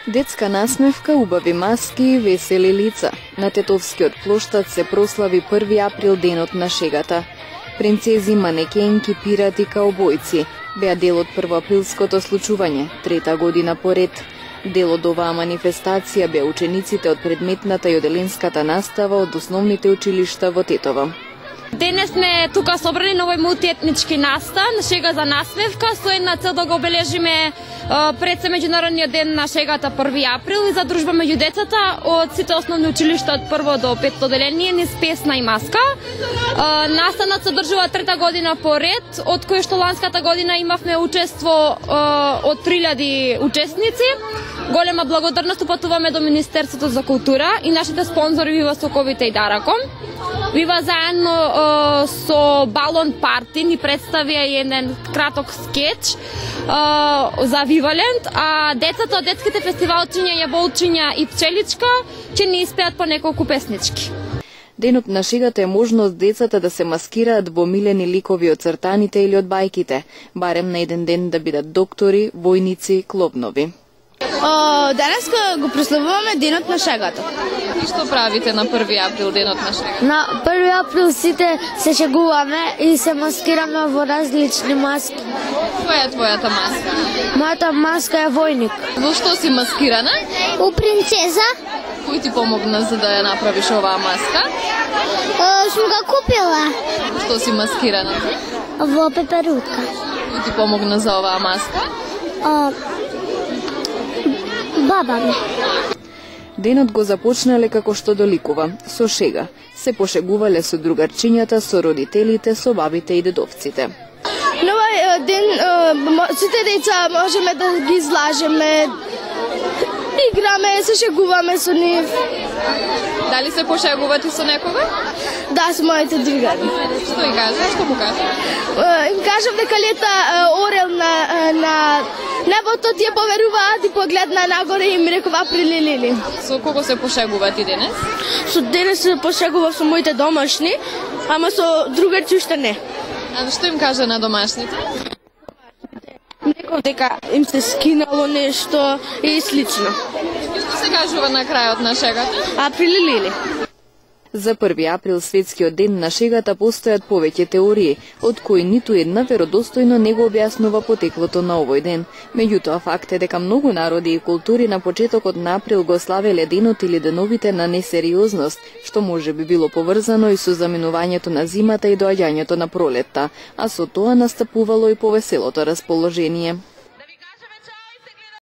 Детска насмевка, убави маски и весели лица. На Тетовскиот плоштад се прослави 1 април, денот на шегата. Принцези, манекенки, пирати, каубојци беа дел од првоаприлското случување, 3-та година поред. Дел од оваа манифестација беа учениците од предметната и оделенската настава од основните училишта во Тетово. Денес сме тука собрани на овој мултиетнички настан, шега за насмевка, со една цел да го обележиме пред се меѓународниот ден на шегата 1 април и за дружба меѓу децата од сите основни училишта од 1 до 5 оделение низ песна и маска. Настанот се одржува 3-та година поред, од кој што ланската година имавме учество од 3000 учесници. Голема благодарност упатуваме до Министерството за култура и нашите спонзори Вива Соковите и Дараком. Вива заедно со Балон Парти ни представија еден краток скеч за Виваленд, а децата од детските фестивалчиња, јаболчиња и пчеличка ќе ни испеат по неколку песнички. Денот на шегата е можност децата да се маскираат во милени ликови од цртаните или од бајките, барем на еден ден да бидат доктори, војници, кловнови. Денес го прославуваме денот на шегата. И што правите на 1 април, денот на шегата? На 1 април сите се шегуваме и се маскираме во различни маски. Која е твојата маска? Мојата маска е војник. Во што си маскирана? У принцеза. Кој ти помогна за да ја направиш оваа маска? Сум го купила. Што си маскирана? Во пеперутка. Кој ти помогна за оваа маска? Баба ми. Денот го започнале како што доликува, со шега. Се пошегувале со другарчињата, со родителите, со бабите и дедовците. На овој ден сите деца можеме да ги излажеме, играме, се шегуваме со нив. Дали се пошегувате со некога? Да, со моите другари. Што им кажа? Што му кажа? Им кажав дека лета орел на небото, тие поверуваат и погледна нагоре и ми рекува прилилили. Со кого се пошегувате денес? Со денес се пошегував со моите домашни, ама со другарци уште не. А што им кажа на домашните? Некој дека им се скинало нешто и слично. Што се кажува на крајот на шегата? Прилилили. За 1 април, светскиот ден на шегата, постојат повеќе теории, од кои ниту една веродостојно не го објаснува потеклото на овој ден. Меѓутоа, факт е дека многу народи и култури на почетокот на април го славеле денот или деновите на несериозност, што може би било поврзано и со заминувањето на зимата и доаѓањето на пролетта, а со тоа настапувало и повеселото расположение.